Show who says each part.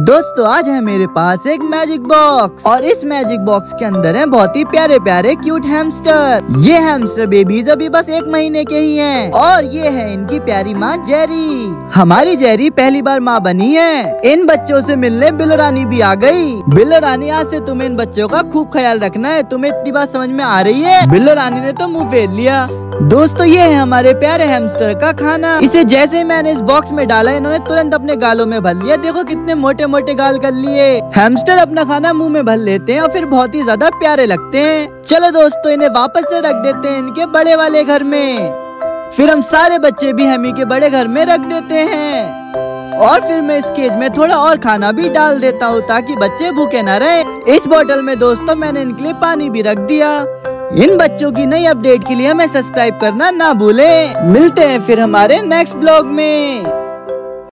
Speaker 1: दोस्तों आज है मेरे पास एक मैजिक बॉक्स और इस मैजिक बॉक्स के अंदर है बहुत ही प्यारे प्यारे क्यूट हैमस्टर। ये हैमस्टर बेबीज अभी बस 1 महीने के ही हैं और ये है इनकी प्यारी माँ जेरी। हमारी जेरी पहली बार माँ बनी है। इन बच्चों से मिलने बिल्लो रानी भी आ गई। बिल्लो रानी आज से तुम्हें इन बच्चों का खूब ख्याल रखना है। तुम्हें इतनी बात समझ में आ रही है? बिल्लो रानी ने तो मुँह फेर लिया। दोस्तों ये है हमारे प्यारे हैमस्टर का खाना। इसे जैसे ही मैंने इस बॉक्स में डाला इन्होंने तुरंत अपने गालों में भर लिया। देखो कितने मोटे मोटे गाल कर लिए। हैमस्टर अपना खाना मुंह में भर लेते हैं और फिर बहुत ही ज्यादा प्यारे लगते हैं। चलो दोस्तों इन्हें वापस से रख देते हैं इनके बड़े वाले घर में। फिर हम सारे बच्चे भी हमी के बड़े घर में रख देते हैं और फिर मैं इस केज में थोड़ा और खाना भी डाल देता हूँ ताकि बच्चे भूखे न रहे। इस बोतल में दोस्तों मैंने इनके लिए पानी भी रख दिया। इन बच्चों की नई अपडेट के लिए हमें सब्सक्राइब करना ना भूलें। मिलते हैं फिर हमारे नेक्स्ट ब्लॉग में।